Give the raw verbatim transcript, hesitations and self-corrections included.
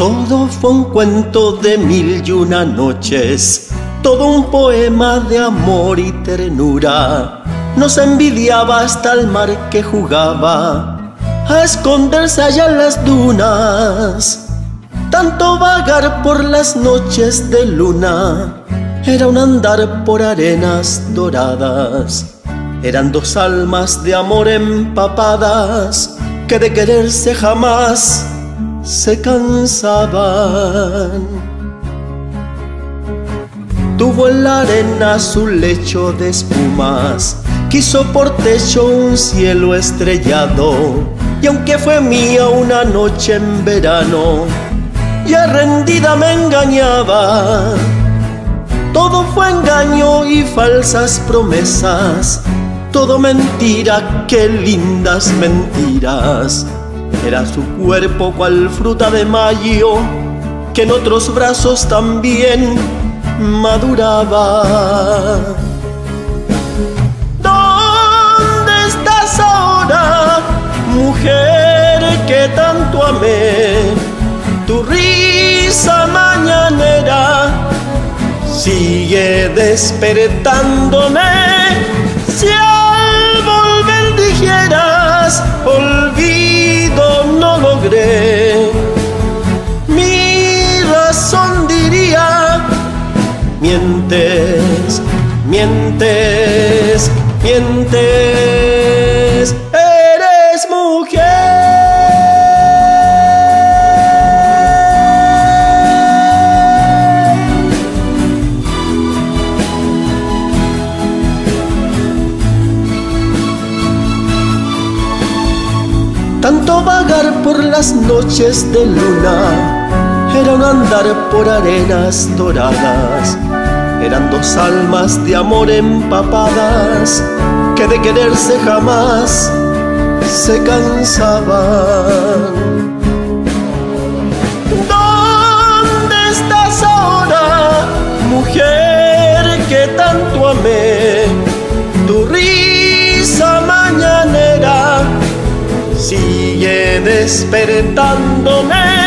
Todo fue un cuento de mil y una noches, todo un poema de amor y ternura. Nos envidiaba hasta el mar que jugaba a esconderse allá en las dunas. Tanto vagar por las noches de luna era un andar por arenas doradas. Eran dos almas de amor empapadas que de quererse jamás se cansaban. Tuvo en la arena su lecho de espumas, quiso por techo un cielo estrellado, y aunque fue mía una noche en verano, ya rendida me engañaba. Todo fue engaño y falsas promesas, todo mentira, qué lindas mentiras. Era su cuerpo cual fruta de mayo, que en otros brazos también maduraba. ¿Dónde estás ahora, mujer que tanto amé? Tu risa mañanera sigue despertándome. Si al volver dijeras olvido no logré, mi razón diría mientes, mientes, mientes, eres mujer. Tanto vagar por las noches de luna era un andar por arenas doradas. Eran dos almas de amor empapadas que de quererse jamás se cansaban. ¿Dónde estás ahora, mujer que tanto amé? Tu risa mañanera sigue despertándome.